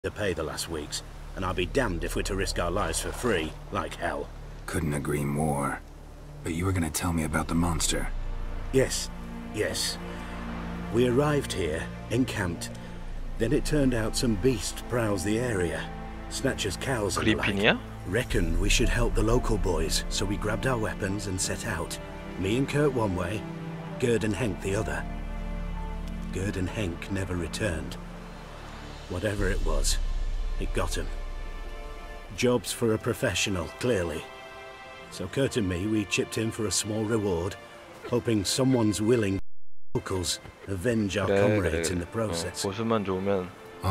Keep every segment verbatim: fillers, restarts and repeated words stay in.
to pay the last weeks, and I'll be damned if we're to risk our lives for free, like hell. Couldn't agree more. But you were gonna tell me about the monster. Yes, yes. We arrived here, encamped. Then it turned out some beast prowls the area. Snatchers cows and the like. Reckoned we should help the local boys, so we grabbed our weapons and set out. Me and Kurt one way, Gerd and Henk the other. Gerd and Henk never returned. Whatever it was, it got him. Jobs for a professional, clearly. So Kurt and me, we chipped in for a small reward, hoping someone's willing to locals avenge our 그래, comrades 그래. in the process. 어, 보수만 좋으면.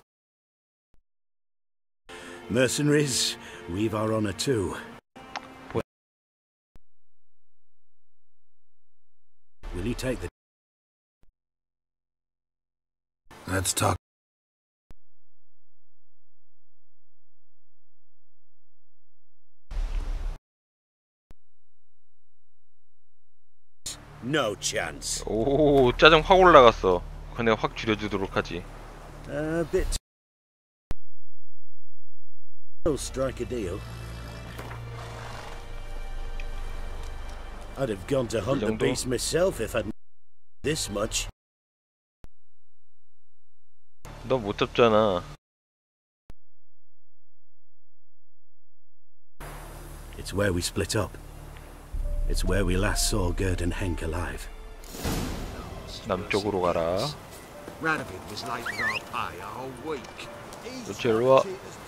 Mercenaries, we've our honor too. Will you take the... Let's talk. No chance. 오, 짜증 확 올라갔어. 그냥 확 줄여주도록 하지. A bit. I'll strike a deal. I'd have gone to hunt the beast myself if I'd this much. 너 못 잡잖아. It's where we split up. It's where we last saw Gerd and Henk alive. 남쪽으로 가라. Radovid was late with our pay a whole week. 그렇지, 일로 와.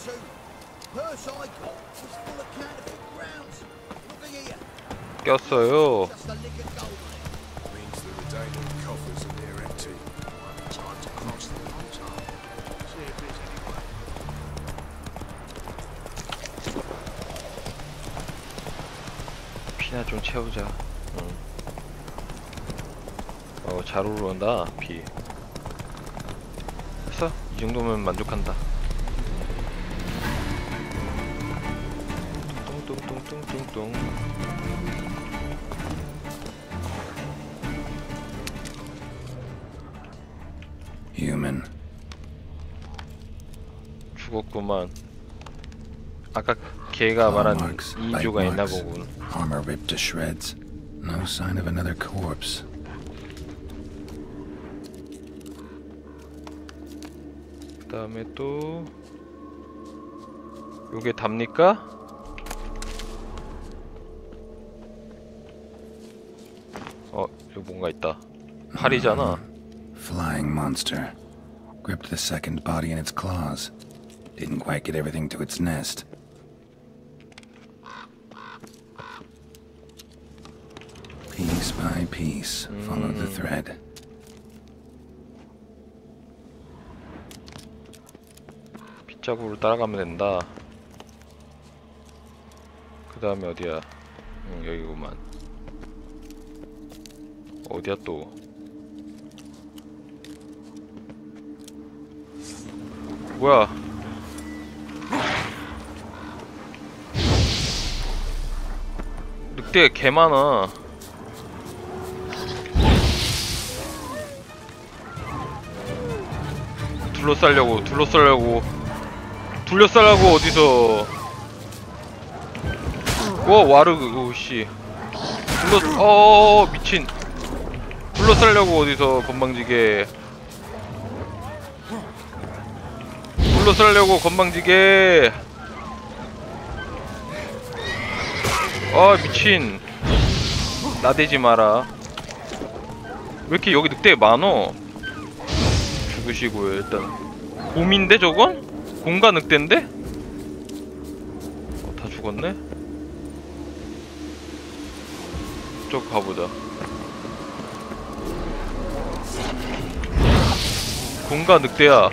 꼈어요. 피나 좀 채우자. 응. 어, 잘 오른다 피. 됐어? 이 정도면 만족한다. 뚱뚱뚱뚱뚱. Human. 죽었구만. 아까 걔가 말한 이인조가 있나 보군. Armor ripped to shreds. No sign of another corpse. 그다음에 또 요게 답니까? 어, 여기 뭔가 있다. 팔이잖아. Flying monster. Gripped the second body in its claws. Didn't quite get everything to its nest. Piece by piece, follow the thread. 빗자국으로 따라가면 된다. 그 다음에 어디야? 응, 여기구만. 어디야 또? 뭐야? 늑대 개 많아. 둘러싸려고, 둘러싸려고, 둘러싸려고 어디서? 와, 와르그, 오씨. 둘러, 어, 미친. 둘러싸려고 어디서 건방지게. 둘러싸려고 건방지게. 아, 미친. 나대지 마라. 왜 이렇게 여기 늑대 많어? 죽으시고요. 일단 곰인데 저건? 곰과 늑대인데? 어, 다 죽었네? 저 가보자. 곰과 늑대야.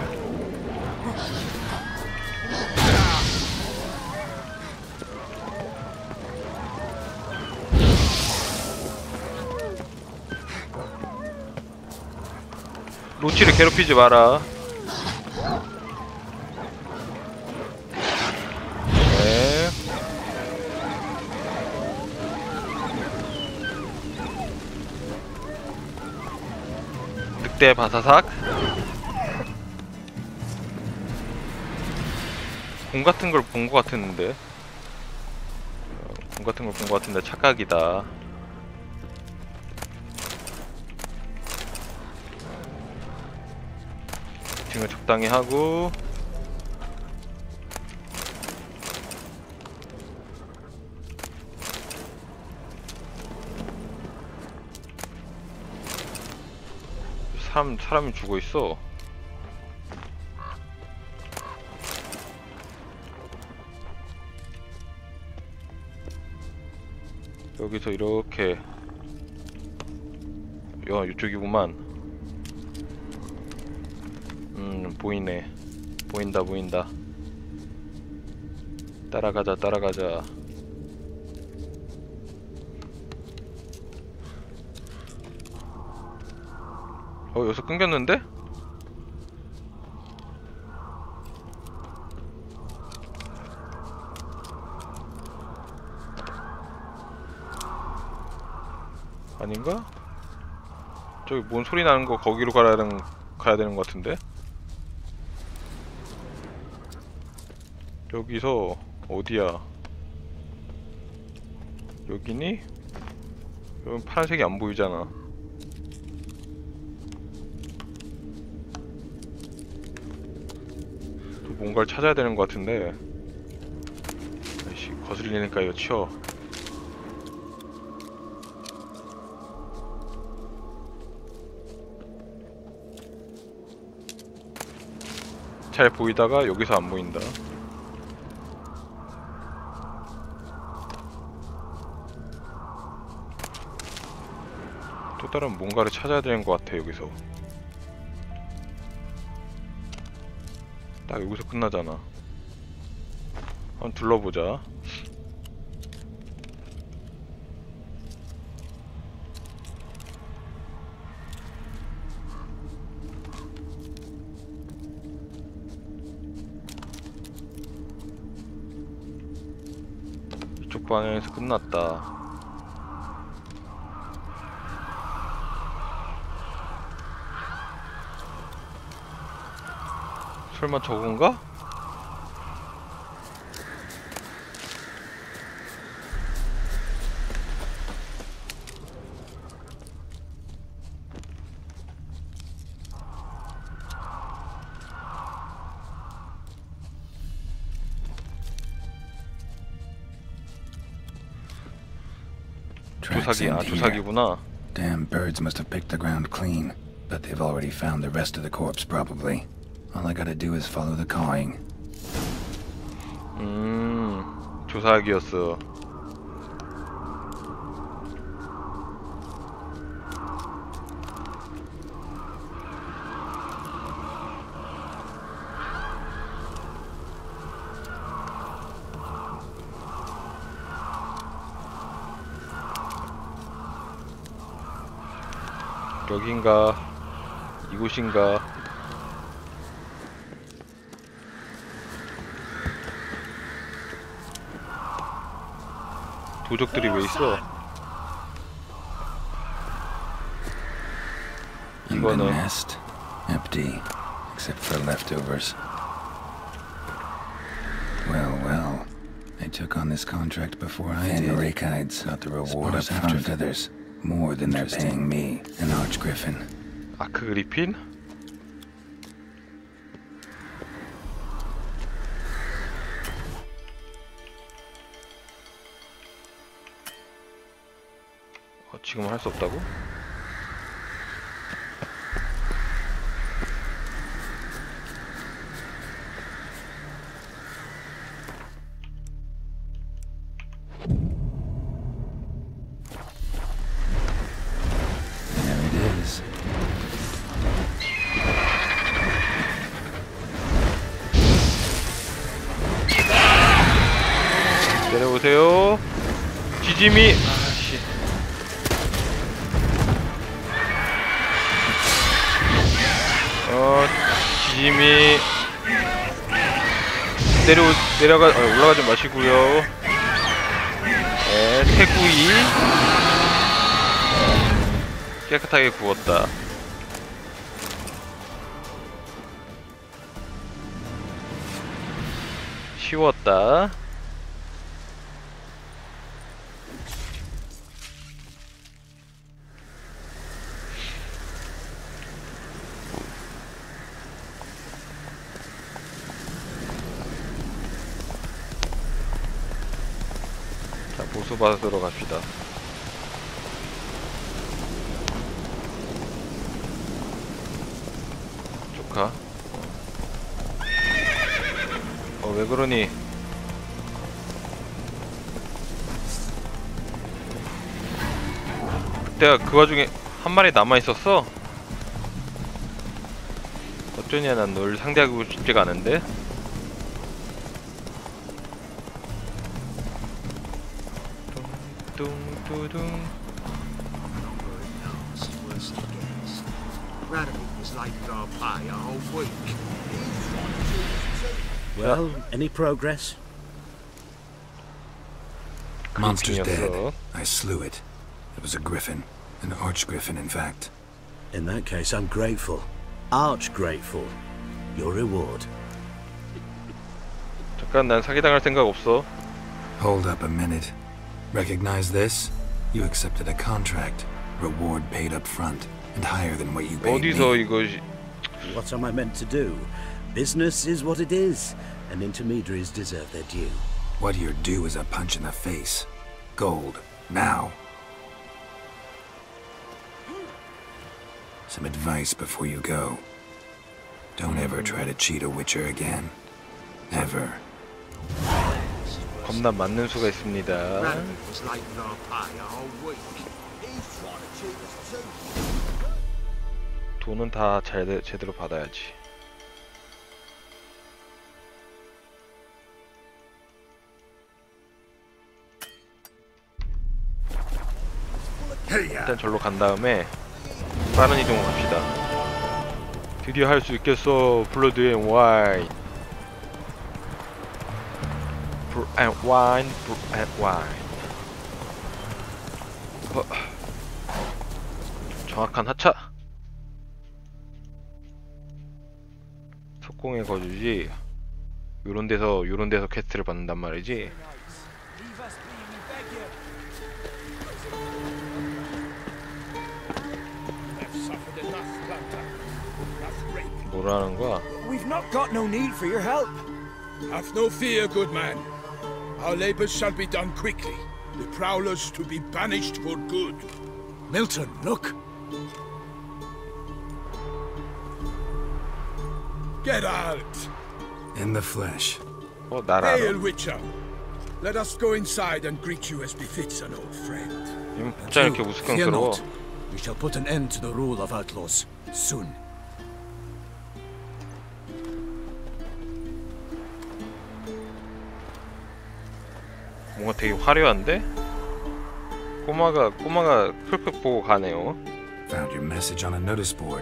로치를 괴롭히지 마라. 네. 늑대 바사삭. 공 같은 걸 본 것 같았는데. 어, 공 같은 걸 본 것 같은데 착각이다. 지금 적당히 하고. 사람, 사람이 죽어있어. 여기서 이렇게. 야, 이쪽이구만. 음, 보이네. 보인다, 보인다. 따라가자, 따라가자. 어, 여기서 끊겼는데? 아닌가? 저기 뭔 소리 나는 거 거기로 가야 되는, 가야 되는 것 같은데? 여기서 어디야? 여기니? 여기 파란색이 안 보이잖아. 또 뭔가를 찾아야 되는 것 같은데. 아이씨, 거슬리니까 이거 치워. 잘 보이다가 여기서 안 보인다. 또 다른 뭔가를 찾아야 되는 것 같아. 여기서 딱 여기서 끝나잖아. 한번 둘러보자. 이쪽 방향에서 끝났다. 설마 저건가? 조사기, 아 조사기구나. Damn birds must have picked the ground clean. But they've already found the rest of the corpse, probably. All I gotta do is follow the cawing. 음, 조사기였어. 여긴가? 이곳인가? 도적들이 왜 있어? 이거는 nest empty except for leftovers. Well, well. They took on this contract before I did. Rakides got the reward up after feathers. More than they're paying me, an archgriffin. 아크 그리핀? 어, 지금은 할 수 없다고? 내려오세요. 지짐이. 아씨. 어, 지짐이. 내려 내려가 어, 올라가지 마시고요. 네, 태구이. 깨끗하게 구웠다. 쉬웠다. 자, 보수 받으러 갑시다. 조카. 어, 왜 그러니? 그때가 그 와중에 한 마리 남아있었어? 어쩌냐, 난 널 상대하고 싶지가 않은데? 뚱뚱뚱. Well, any progress? Monster's dead. I slew it. It was a griffin. An arch-griffin, in fact. In that case, I'm grateful. Arch-grateful. Your reward. 잠깐, 난 사기당할 생각 없어. Hold up a minute. Recognize this? You accepted a contract. Reward paid up front. And higher than what you paid 어디서 me. 이것이... What am I meant to do? Business is what it is, and intermediaries deserve their due. What you're due is a punch in the face. Gold. Now. Some advice before you go. Don't ever try to cheat a Witcher again. Ever. 겁나 맞는 수가 있습니다. 돈은 다 잘, 제대로 받아야지. 일단 절로 간 다음에 빠른 이동을 합시다. 드디어 할 수 있겠어. 블러드 앤 와인. 블 앤 와인, 블 앤 와인. 어. 정확한 하차. 속공의 거주지. 요런 데서 요런 데서 퀘스트를 받는단 말이지. 뭐라는 거야? We've not got no need for your help. Have no fear, good man. Our labors shall be done quickly. The prowlers to be banished for good. Milton, look. Geralt! In the flesh. 어, 나라. Hail, Witcher! Let us go inside and greet you as befits an old friend. 이건 진짜 이렇게 Fear 우스꽝스러워. not. We shall put an end to the rule of outlaws soon. 뭔가 되게 화려한데? 꼬마가 꼬마가 풀풀 보고 가네요. Found your message on a notice board.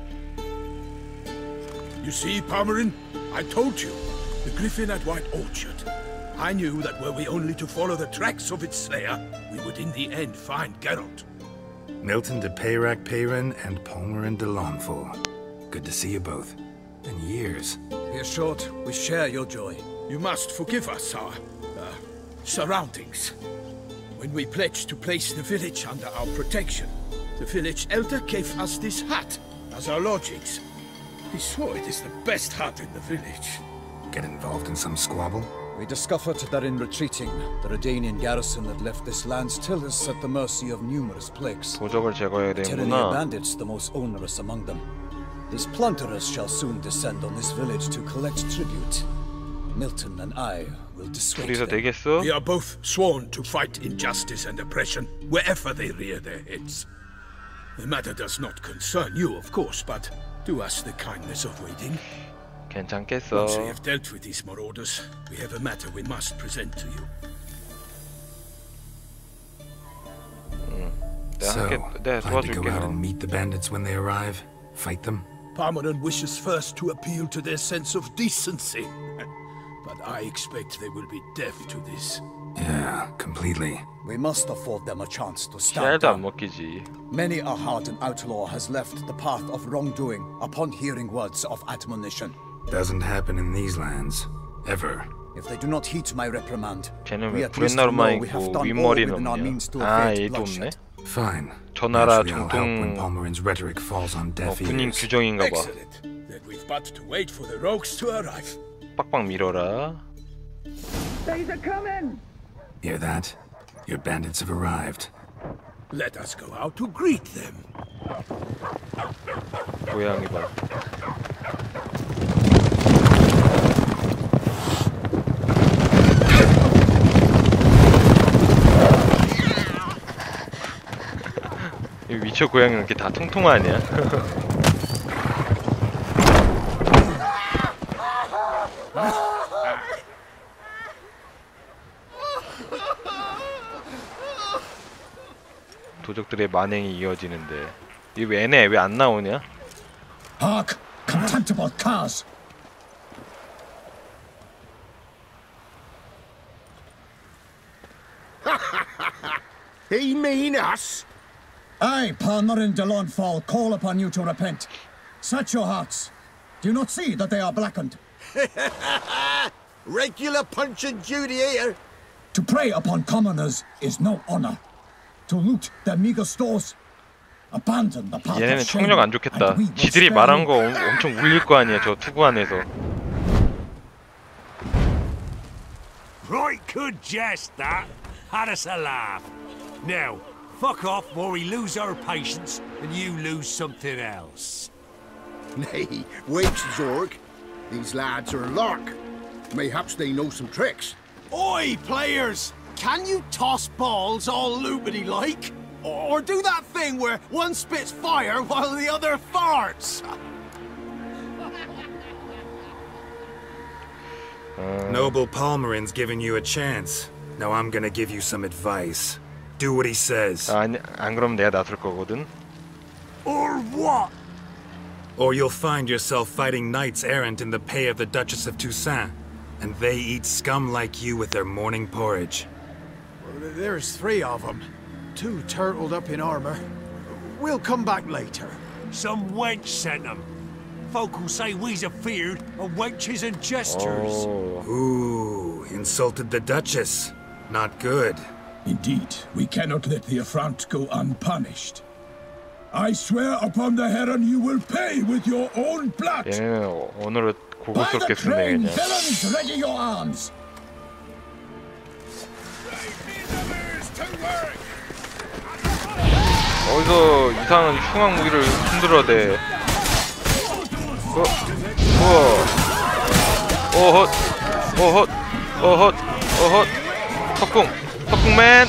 You see, Palmerin? I told you. The griffin at White Orchard. I knew that were we only to follow the tracks of its slayer, we would in the end find Geralt. Milton de Peyrac Peyran and Palmerin de Lawnful. Good to see you both. In years. Be assured, we share your joy. You must forgive us our uh, surroundings. When we pledged to place the village under our protection, the village elder gave us this hut as our lodgings. He swore it is the best hut in the village. Get involved in some squabble? We discovered that in retreating, the Redanian garrison that left this land still is at the mercy of numerous plagues. 도적을 제거해야 Tyranny 되는구나. bandits, the most onerous among them. These plunderers shall soon descend on this village to collect tribute. Milton and I will dissuade 둘이서 them. 되겠어? We are both sworn to fight injustice and oppression wherever they rear their heads. The matter does not concern you, of course, but do us the kindness of waiting. 괜찮겠어. Once we have dealt with these marauders, we have a matter we must present to you. 내가 So, 함께 내가 plan to go 도와줄게. out 너. and meet the bandits when they arrive? Fight them? Parmeran wishes first to appeal to their sense of decency. But I expect they will be deaf to this. Yeah, completely. We must afford them a chance to stand 씨알도 안 down. 먹히지. Many a hardened outlaw has left the path of wrongdoing upon hearing words of admonition. Doesn't happen in these lands. Ever. If they do not heed my reprimand, 쟤는 we 왜 at least know 구렛나루만 we have 있고 done all 윗머리는 within our 없냐? means to 아, avert 얘도 없네. bloodshed. Fine. 저 나라 Naturally, I'll help when 정통 Palmerin's rhetoric falls on 어, deaf 군인 ears. 규정인가 봐. Excellent. Then we've but to wait for the rogues to arrive. 빡빡 밀어라. Hear that? Your bandits have arrived. Let us go out to greet them. 고양이 봐. 이 위쳐 고양이는 이렇게 다 통통하냐? 도적들의 만행이 이어지는데 이 왜 얘네 왜 안 나오냐? Hark! Contemptible curs! He mean us? I, Palmerin de Launfal, call upon you to repent. Set your hearts. Do you not see that they are blackened? Regular punch and duty here. To prey upon commoners is no honor. To loot their meager stores, abandon the path 얘네는 of shame, 청력 안 좋겠다. and we will 지들이 spare 말한 you. 거 엄- 엄청 울릴 거 아니야 저 투구 안에서. Right good jest, that. Had us a laugh. Now, fuck off or we lose our patience and you lose something else. Nay, wait, Zorg. These lads are a lark. Mayhaps they know some tricks. Oi, players! Can you toss balls all loopity like? Or, or do that thing where one spits fire while the other farts? Noble Palmerin's giving you a chance. Now I'm gonna give you some advice. Do what he says. 아니 안 그러면 내가 나설 거거든. Or what? Or you'll find yourself fighting knights errant in the pay of the Duchess of Toussaint. And they eat scum like you with their morning porridge. There's three of them. Two turtled up in armor. We'll come back later. Some wench sent them. Folk will say we's afeard of wenches and jesters. 오. Ooh, insulted the Duchess. Not good. Indeed, we cannot let the affront go unpunished. I swear upon the heron you will pay with your own blood. 얘네는 언어를 By 고급스럽게 the 쓰네 crane, 그냥. villains, ready your arms. 어디서 이상한 흉악 무기를 흔들어대. 어, 우와, 어헛, 어헛, 어헛, 어헛. 석궁, 석궁맨,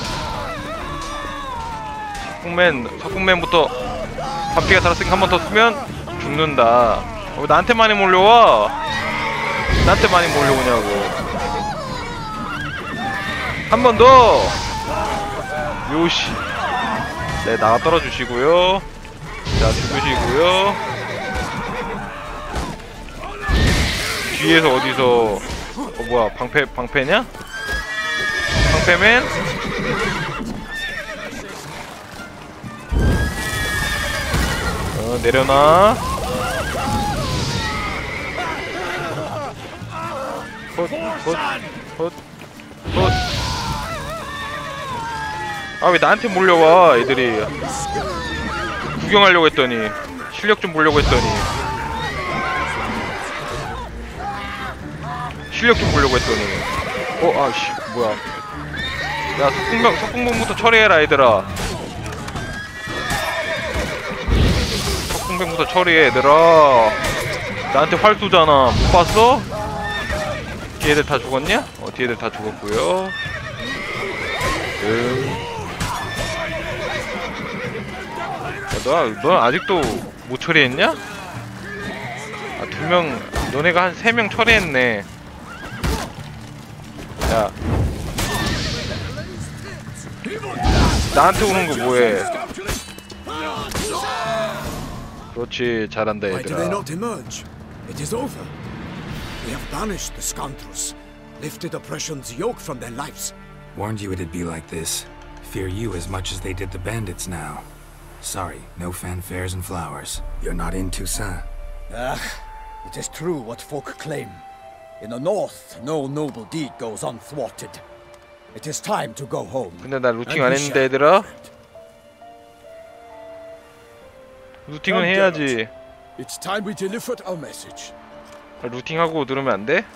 석궁맨, 석궁맨부터 반피가 달았으니까 한 번 더 쓰면 죽는다. 어, 나한테 많이 몰려와. 나한테 많이 몰려오냐고. 한 번 더. 요시. 네, 나가 떨어주시고요. 자, 죽으시고요. 뒤에서 어디서 어 뭐야 방패 방패냐? 방패맨? 어 내려놔. 헛헛헛헛 아 왜 나한테 몰려와 애들이. 구경하려고 했더니 실력 좀 보려고 했더니 실력 좀 보려고 했더니 어 아씨 뭐야. 야 석궁병 석궁병부터 처리해라 얘들아. 석궁병부터 처리해 얘들아. 나한테 활 쏘잖아. 못 봤어? 뒤에들 다 죽었냐? 어 뒤에들 다 죽었고요. 음. 너, 너 아직도 못 처리했냐? 아, 두 명, 너네가 한 세 명 처리했네. 야. 나한테 오는 거 뭐해? 그렇지, 잘한다, Why do they 얘들아. not emerge? It is over. We have banished the scoundrels, lifted oppression's yoke from their lives. Warned you it'd be like this. Fear you as much as they did the bandits now. Sorry, no fanfares and flowers. You're not in Toussaint. Ah, it is true what folk claim. In the north, no noble deed goes unthwarted. It is time to go home. 근데 나 루팅 안 했는데 얘들아. 루팅은 해야지. It's time we delivered our message. 루팅하고 들으면 안 돼?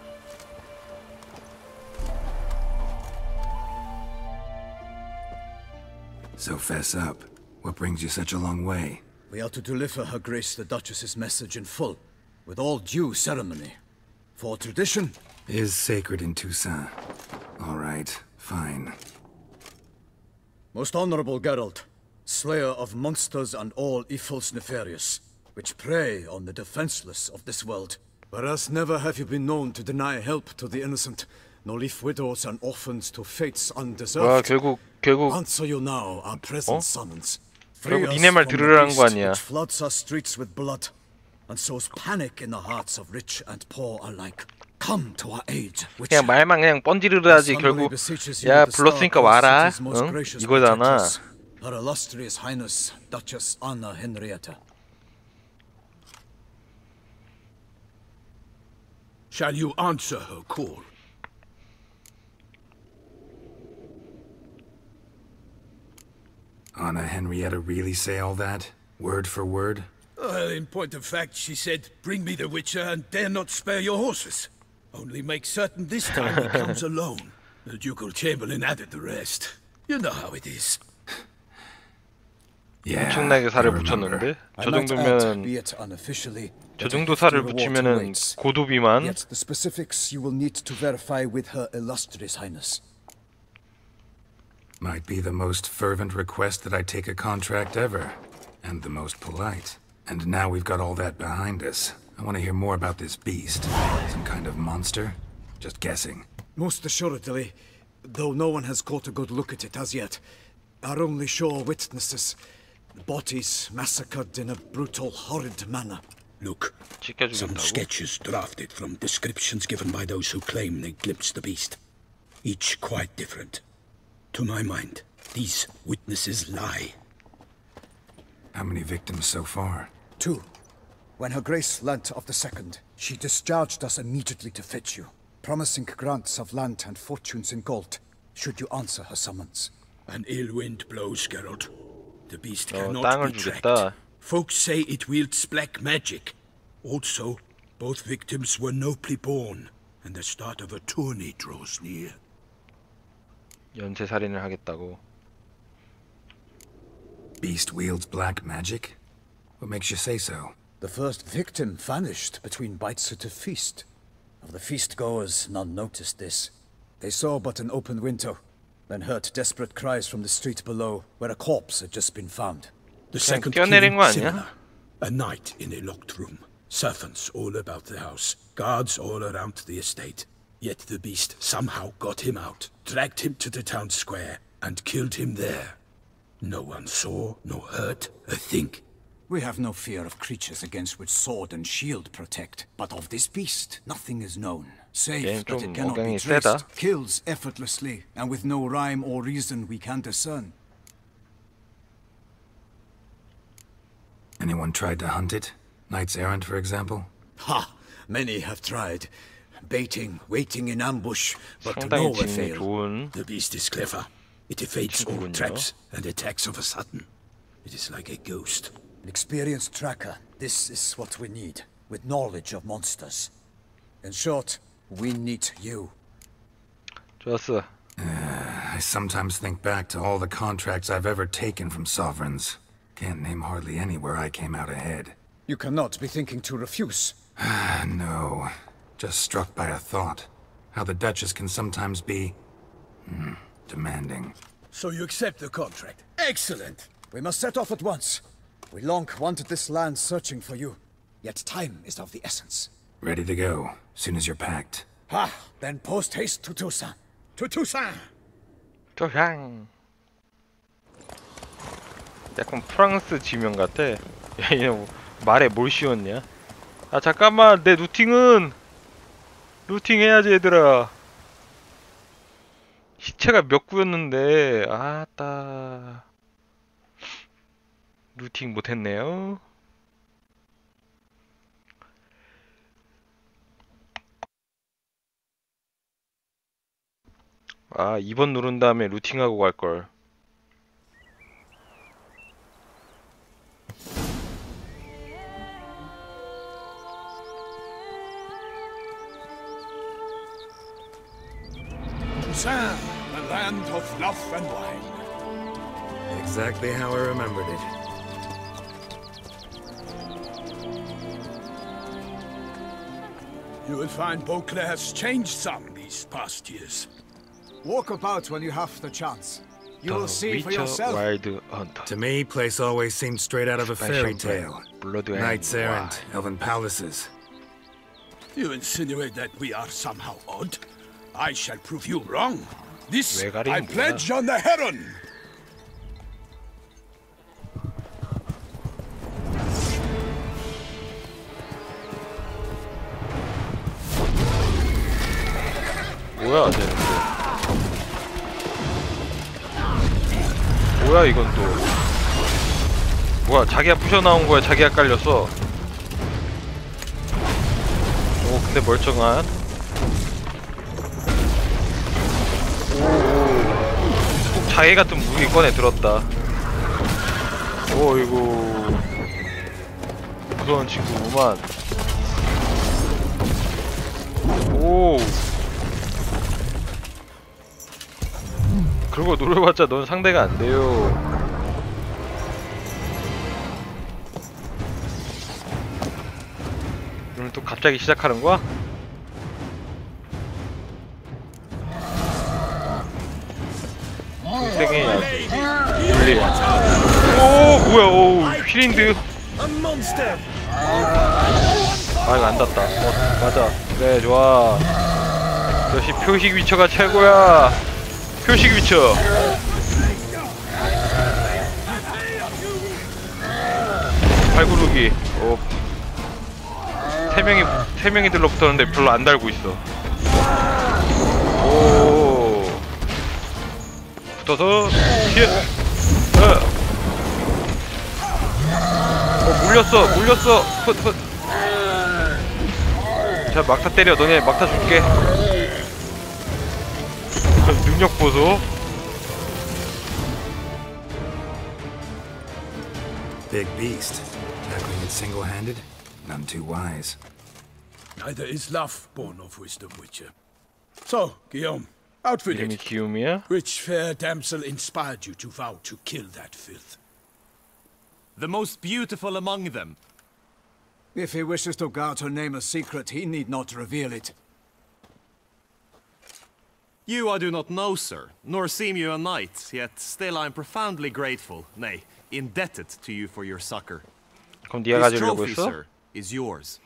So fess up. What brings you such a long way? We are to deliver Her Grace the Duchess's message in full, with all due ceremony. For tradition is sacred in Toussaint. All right, fine. Most honorable Geralt, slayer of monsters and all evils nefarious, which prey on the defenseless of this world. Whereas never have you been known to deny help to the innocent, nor leave widows and orphans to fates undeserved. 와, 결국 결국 Answer you now, our present summons. 결국 니네 말 들으라는 거 아니야. Which floods our streets with blood, and sows panic in the hearts of rich and poor alike. Come to our aid. 그냥 말만 그냥 뻔지르르하지 결국 야 불렀으니까 와라. 응? 이거잖아. Her illustrious Highness Duchess Anna Henrietta. Shall you answer her call? Anna Henrietta really say all that? Word for word? Well, in point of fact, she said, bring me the Witcher and dare not spare your horses. Only make certain this time he comes alone. The Ducal Chamberlain added the rest. You know how it is. Yeah, 엄청나게 살을 붙였는데 저 정도면 저 정도 살을 붙이면은 고도비만. Yet the specifics you will need to verify with Her Illustrious Highness. Might be the most fervent request that I take a contract ever, and the most polite. And now we've got all that behind us. I want to hear more about this beast. Some kind of monster? Just guessing. Most assuredly, though no one has caught a good look at it as yet. Our only sure witnesses. Bodies massacred in a brutal, horrid manner. Look, some sketches drafted from descriptions given by those who claim they glimpsed the beast. Each quite different. To my mind, these witnesses lie. How many victims so far? Two. When Her Grace learnt of the second, she discharged us immediately to fetch you, promising grants of land and fortunes in gold, should you answer her summons. An ill wind blows, Geralt. The beast 어, cannot 땅을 be tracked. 주겠다. Folks say it wields black magic. Also, both victims were nobly born, and the start of a tourney draws near. 연쇄살인을 하겠다고. Beast wields black magic? What makes you say so? The first victim vanished between bites at a feast. Of the feast-goers, none noticed this. They saw but an open window, then heard desperate cries from the street below, where a corpse had just been found. The second killing similar. A night in a locked room. Servants all about the house. Guards all around the estate. Yet the beast somehow got him out, dragged him to the town square, and killed him there. No one saw, nor heard a thing. We have no fear of creatures against which sword and shield protect, but of this beast, nothing is known. Save that it cannot be traced, kills effortlessly, and with no rhyme or reason we can discern. Anyone tried to hunt it? Knights errant, for example? Ha! Many have tried. Baiting, waiting in ambush, but to no avail. 좋은 The beast is clever. It evades all traps and attacks of a sudden. It is like a ghost. An experienced tracker. This is what we need, with knowledge of monsters. In short, we need you. 좋았어. Uh, I sometimes think back to all the contracts I've ever taken from sovereigns. Can't name hardly any where I came out ahead. You cannot be thinking to refuse. No. Just struck by a thought. How the Duchess can sometimes be... Hmm, demanding. So you accept the contract. Excellent! We must set off at once. We long wanted this land searching for you. Yet time is of the essence. Ready to go, soon as you're packed. Ha! Then post haste to Toussaint. To Toussaint! 토샹. 약간 프랑스 지명 같아. 야, 얘 뭐, 말에 뭘 씌웠냐? 아 잠깐만, 내 루팅은 루팅 해야지 얘들아. 시체가 몇 구였는데 아따 루팅 못했네요. 아, 이 번 누른 다음에 루팅하고 갈걸. Busan, the land of love and wine. Exactly how I remembered it. You will find Beauclair has changed some these past years. Walk about when you have the chance. You will The see for Witcher yourself. Wild Hunt. To me, place always seemed straight out of a fairy Expansion tale. pack. Blood and Knights errant, wine. elven palaces. You insinuate that we are somehow odd? I shall prove you wrong. This 왜 가리는 I 거야? pledge on the Heron. 뭐야, 쟤는 또. 뭐야, 이건 또. 뭐야, 자기가 부셔 나온 거야, 자기가 깔렸어. 오, 근데 멀쩡한. 오, 꼭 자기 같은 무기 꺼내 들었다. 어이구. 무서운 친구구만. 오. 그러고 노려봤자 넌 상대가 안 돼요. 그럼 또 갑자기 시작하는 거야? 세게 해야지. 분리. 오, 뭐야, 오, 휘린드. 아, 이거 안 닿다. 어, 맞아. 그래, 좋아. 역시 표식 위쳐가 최고야. 표식 위쳐. 발구르기. 오. 세 명이 세 명이 들러붙었는데 별로 안 달고 있어. 오. 붙어서 피해. 어. 어, 물렸어, 물렸어. 훗, 훗. 자, 막타 때려. 너네 막타 줄게. 능력 보소. Big beast. Tackling it single-handed? None too wise. Neither is love born of wisdom, Witcher. So, Guillaume, outfit 이름이 it. 기욤이야? Which fair damsel inspired you to vow to kill that filth? The most beautiful among them. If he wishes to guard her name a secret, he need not reveal it. You I do not know, sir, nor seem you a knight, yet still I am profoundly grateful, nay, indebted to you for your succor. 그럼 네가 This 가지려고 trophy, 했어? sir, is yours.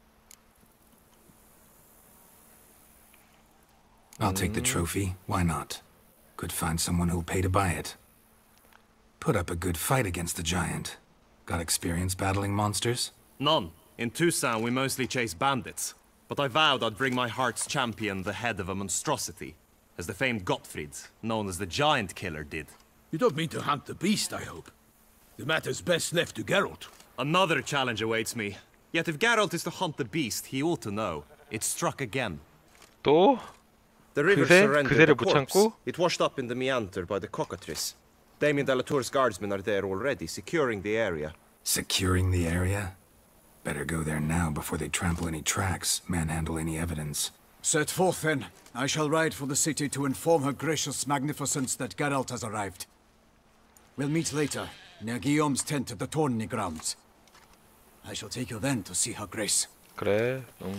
I'll take the trophy. Why not? Could find someone who'll pay to buy it. Put up a good fight against the giant. Got experience battling monsters? None. In Tucson we mostly chase bandits. But I vowed I'd bring my heart's champion the head of a monstrosity, as the famed Gottfried, known as the Giant Killer, did. You don't mean to hunt the beast, I hope. The matter's best left to Geralt. Another challenge awaits me. Yet if Geralt is to hunt the beast, he ought to know. It struck again. 또? The river 그새? surrendered 그새를 the 못 corpse. 참고? It washed up in the meander by the cockatrice. Damien de la Tour's guardsmen are there already, securing the area. Securing the area? Better go there now before they trample any tracks, manhandle any evidence. Set forth then. I shall ride for the city to inform her gracious magnificence that Geralt has arrived. We'll meet later, near Guillaume's tent at the Tourney grounds. I shall take you then to see her grace. 그래. 응.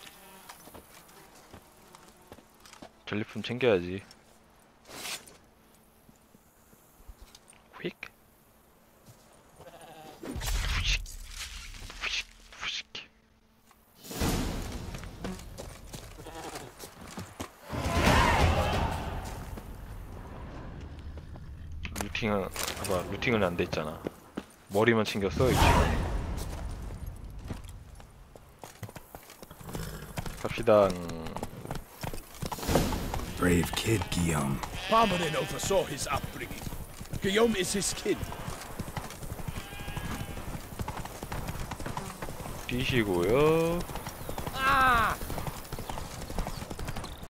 전리품 챙겨야지. 휙. 푸식. 푸식. 푸식. 루팅은 봐봐. 루팅은 안 돼 있잖아. 머리만 챙겼어 이 친구. 갑시다. Brave kid, Guillaume. Parmanin oversaw his upbringing. Guillaume is his kid. 뛰시고요. Ah!